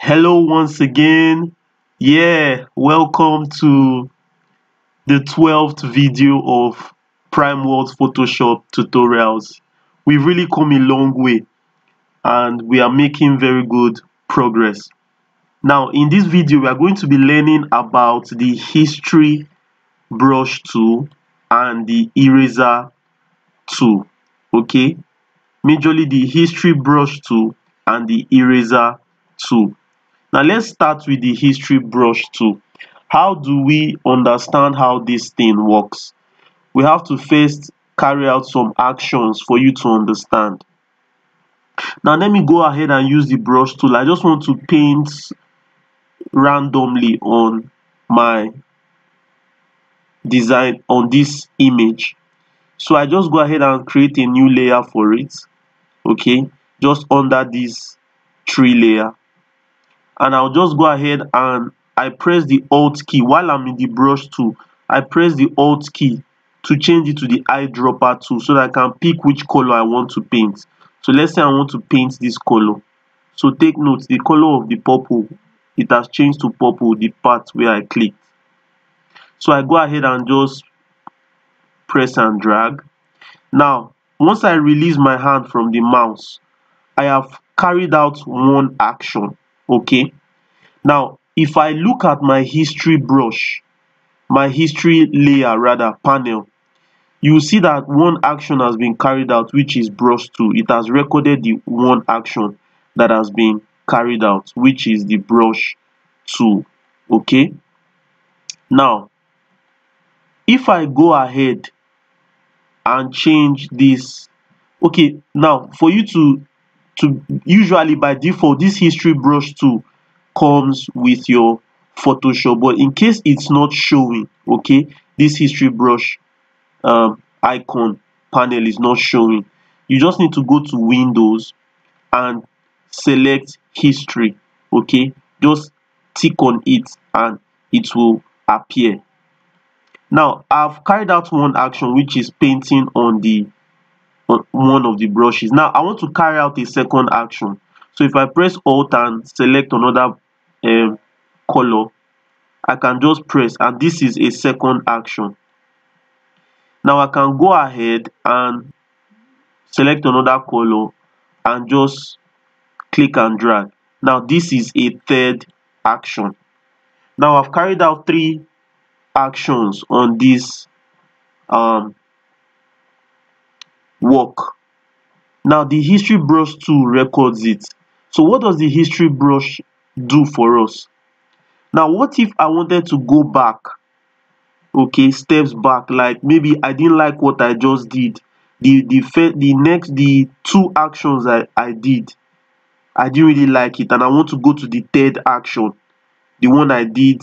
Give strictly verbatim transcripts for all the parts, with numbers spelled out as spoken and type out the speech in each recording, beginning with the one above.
Hello once again. Yeah, welcome to the twelfth video of Prime World Photoshop tutorials. We've really come a long way and we are making very good progress. Now, in this video, we are going to be learning about the history brush tool and the eraser tool. Okay, majorly the history brush tool and the eraser tool. Now let's start with the history brush tool. How do we understand how this thing works? We have to first carry out some actions for you to understand. Now let me go ahead and use the brush tool. I just want to paint randomly on my design on this image. So I just go ahead and create a new layer for it. Okay, just under this tree layer. And I'll just go ahead and I press the Alt key while I'm in the brush tool. I press the Alt key to change it to the eyedropper tool so that I can pick which color I want to paint. So let's say I want to paint this color. So take note, the color of the purple, it has changed to purple, the part where I clicked. So I go ahead and just press and drag. Now, once I release my hand from the mouse, I have carried out one action. Okay, now if I look at my history brush, my history layer rather panel, you will see that one action has been carried out, which is brush tool. It has recorded the one action that has been carried out, which is the brush tool. Okay, now if I go ahead and change this, okay, now for you to to usually by default this history brush tool comes with your Photoshop, but in case it's not showing, okay, this history brush um, icon panel is not showing, you just need to go to Windows and select history. Okay, just tick on it and it will appear. Now I've carried out one action, which is painting on the on one of the brushes. Now I want to carry out a second action. So if I press Alt and select another um, color, I can just press, and this is a second action. Now I can go ahead and select another color and just click and drag. Now this is a third action. Now I've carried out three actions on this um, work. Now the history brush tool records it. So what does the history brush do for us? Now what if I wanted to go back, okay, steps back, like maybe I didn't like what I just did, the the the next the two actions I, I did, I didn't really like it, and I want to go to the third action, the one I did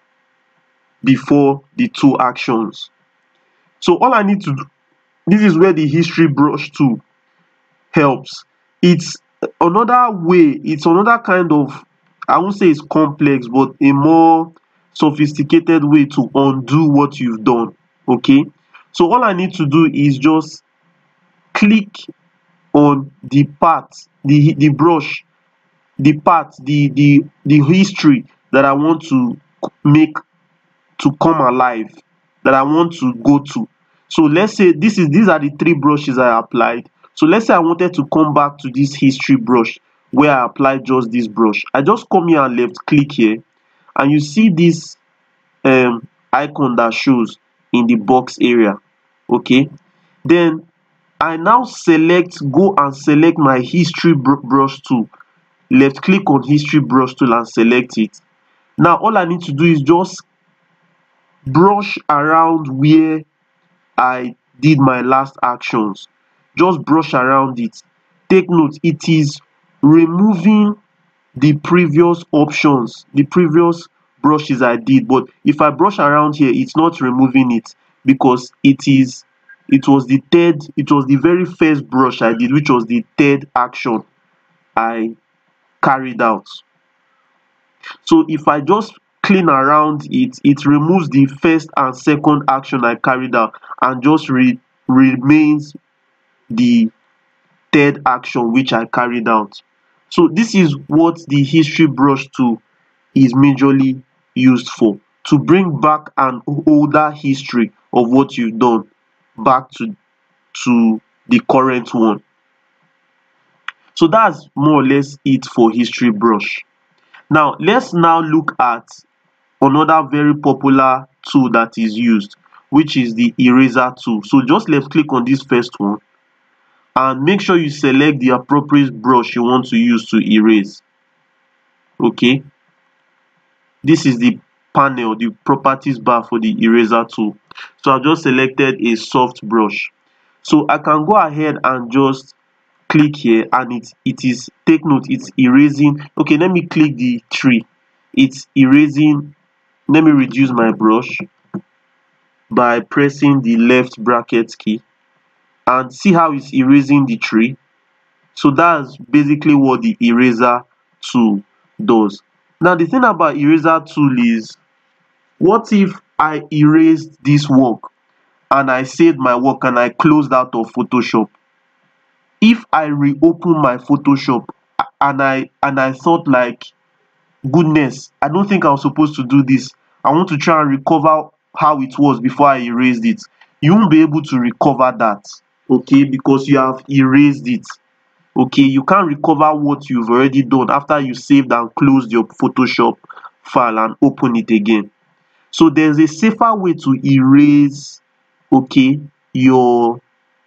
before the two actions. So all I need to do, this is where the history brush tool helps. It's another way, it's another kind of, I won't say it's complex, but a more sophisticated way to undo what you've done. Okay, so all I need to do is just click on the part, the the brush, the part, the the the history that I want to make to come alive, that I want to go to. So let's say this is these are the three brushes I applied. So let's say I wanted to come back to this history brush where I applied just this brush. I just come here and left click here, and you see this um, icon that shows in the box area. Okay, then I now select, go and select my history br brush tool. Left click on history brush tool and select it. Now all I need to do is just brush around where I did my last actions. Just brush around it. Take note, it is removing the previous options, the previous brushes I did, but if I brush around here, it's not removing it because it is it was the third, it was the very first brush I did, which was the third action I carried out. So if I just clean around it, it removes the first and second action I carried out and just re remains the third action which I carried out. So this is what the history brush tool is majorly used for, to bring back an older history of what you've done back to to the current one. So that's more or less it for history brush. Now let's now look at another very popular tool that is used, which is the eraser tool. So just left click on this first one and make sure you select the appropriate brush you want to use to erase. Okay, this is the panel, the properties bar for the eraser tool. So I've just selected a soft brush. So I can go ahead and just click here, and it it is, take note, it's erasing. Okay, let me click the tree. It's erasing. Let me reduce my brush by pressing the left bracket key, and see how it's erasing the tree. So that's basically what the eraser tool does. Now the thing about eraser tool is, what if I erased this work and I saved my work and I closed out of Photoshop? If I reopen my Photoshop and I and I thought like, goodness, I don't think I was supposed to do this, I want to try and recover how it was before I erased it, you won't be able to recover that, okay, because you have erased it. Okay, you can't recover what you've already done after you saved and closed your Photoshop file and open it again. So there's a safer way to erase, okay, your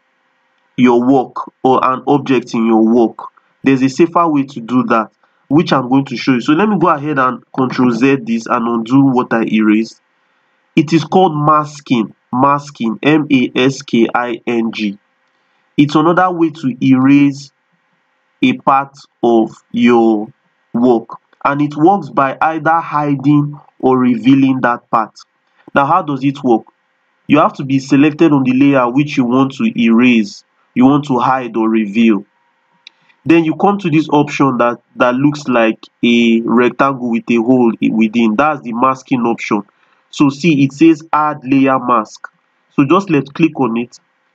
your work or an object in your work. There's a safer way to do that, which I'm going to show you. So let me go ahead and control Z this and undo what I erased. It is called masking. Masking, M A S K I N G. It's another way to erase a part of your work, and it works by either hiding or revealing that part. Now how does it work? You have to be selected on the layer which you want to erase, you want to hide or reveal. Then you come to this option that that looks like a rectangle with a hole within. That's the masking option. So see, it says add layer mask. So just left click on it,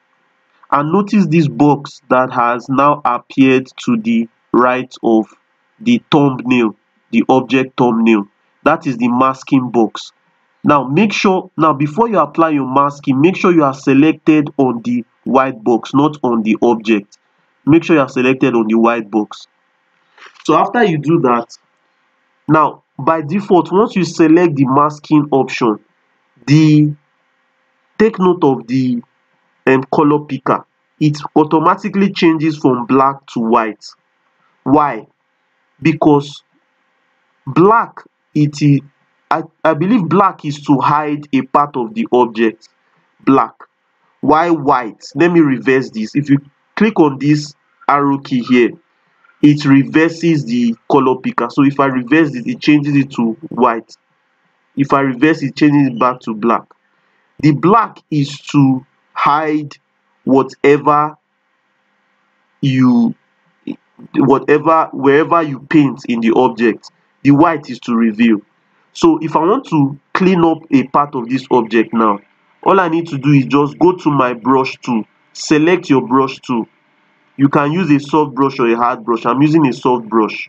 and notice this box that has now appeared to the right of the thumbnail, the object thumbnail. That is the masking box. Now make sure, now before you apply your masking, make sure you are selected on the white box, not on the object. Make sure you are selected on the white box. So after you do that, now by default, once you select the masking option, the take note of the um, color picker, it automatically changes from black to white. Why? Because black, it is, I, I believe black is to hide a part of the object, black. Why white? Let me reverse this. If you click on this arrow key here, it reverses the color picker. So if I reverse it, it changes it to white. If I reverse it, changes it back to black. The black is to hide whatever you whatever wherever you paint in the object. The white is to reveal. So if I want to clean up a part of this object now, all I need to do is just go to my brush tool, select your brush tool. You can use a soft brush or a hard brush. I'm using a soft brush.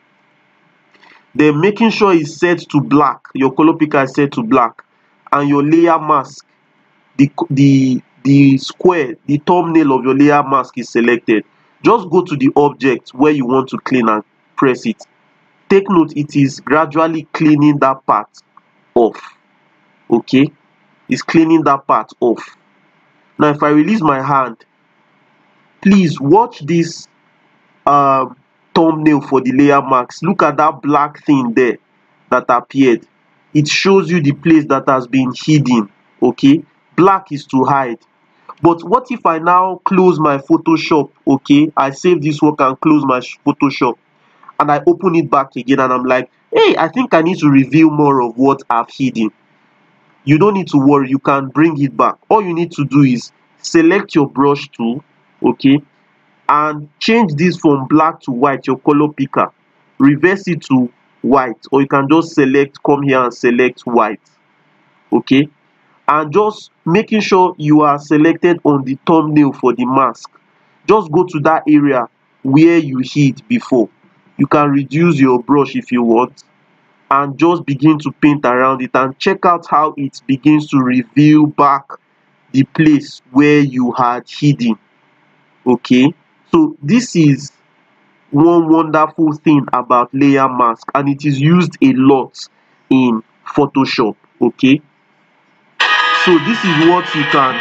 Then making sure it's set to black, your color picker is set to black, and your layer mask, the the the square, the thumbnail of your layer mask is selected. Just go to the object where you want to clean and press it. Take note, it is gradually cleaning that part off. Okay, it's cleaning that part off. Now if I release my hand, please watch this um, thumbnail for the layer mask. Look at that black thing there that appeared. It shows you the place that has been hidden. Okay, black is to hide. But what if I now close my Photoshop? Okay, I save this work and close my Photoshop, and I open it back again, and I'm like, hey, I think I need to reveal more of what I've hidden. You don't need to worry, you can bring it back. All you need to do is select your brush tool, okay, and change this from black to white, your color picker. Reverse it to white, or you can just select, come here and select white, okay, and just making sure you are selected on the thumbnail for the mask. Just go to that area where you hid before. you can reduce your brush if you want, and just begin to paint around it, and check out how it begins to reveal back the place where you had hidden. Okay, so this is one wonderful thing about layer mask, and it is used a lot in Photoshop. Okay, so this is what you can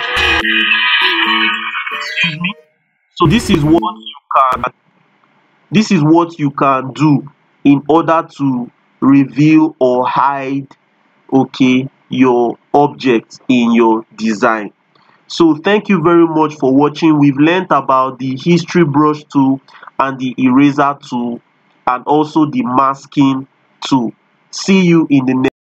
excuse me so this is what you can this is what you can do in order to reveal or hide, okay, your object in your design. So thank you very much for watching. We've learned about the history brush tool and the eraser tool, and also the masking tool. See you in the next